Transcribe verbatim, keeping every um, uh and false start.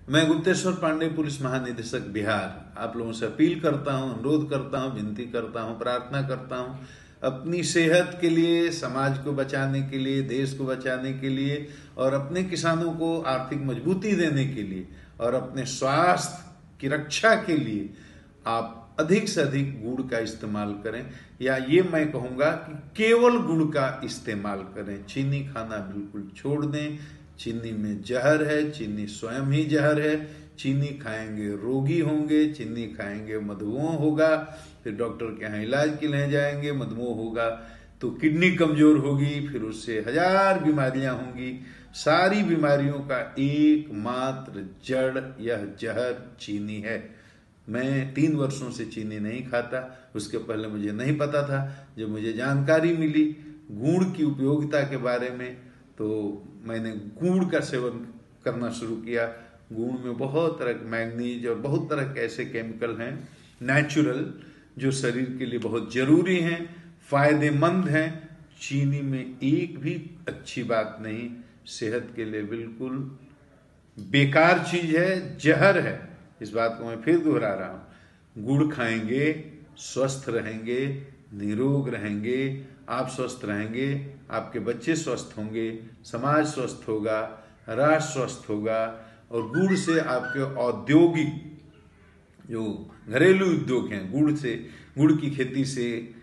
मैं गुप्तेश्वर पांडे, पुलिस महानिदेशक बिहार, आप लोगों से अपील करता हूं, अनुरोध करता हूं, विनती करता हूं, प्रार्थना करता हूं, अपनी सेहत के लिए, समाज को बचाने के लिए, देश को बचाने के लिए और अपने किसानों को आर्थिक मजबूती देने के लिए और अपने स्वास्थ्य की रक्षा के लिए आप अधिक से अधिक गुड़ का इस्तेमाल करें, या ये मैं कहूँगा कि केवल गुड़ का इस्तेमाल करें। चीनी खाना बिल्कुल छोड़ दें। चीनी में जहर है, चीनी स्वयं ही जहर है। चीनी खाएंगे रोगी होंगे, चीनी खाएंगे मधुमेह होगा, फिर डॉक्टर के यहाँ इलाज के लिए जाएंगे, मधुमेह होगा तो किडनी कमजोर होगी, फिर उससे हजार बीमारियां होंगी। सारी बीमारियों का एकमात्र जड़ यह जहर चीनी है। मैं तीन वर्षों से चीनी नहीं खाता, उसके पहले मुझे नहीं पता था। जब मुझे जानकारी मिली गुड़ की उपयोगिता के बारे में तो मैंने गुड़ का सेवन करना शुरू किया। गुड़ में बहुत तरह के मैग्नीज और बहुत तरह के ऐसे केमिकल हैं नेचुरल जो शरीर के लिए बहुत जरूरी हैं, फायदेमंद हैं। चीनी में एक भी अच्छी बात नहीं, सेहत के लिए बिल्कुल बेकार चीज है, जहर है। इस बात को मैं फिर दोहरा रहा हूं। गुड़ खाएंगे, स्वस्थ रहेंगे, निरोग रहेंगे, आप स्वस्थ रहेंगे, आपके बच्चे स्वस्थ होंगे, समाज स्वस्थ होगा, राष्ट्र स्वस्थ होगा। और गुड़ से आपके औद्योगिक जो घरेलू उद्योग हैं, गुड़ से, गुड़ की खेती से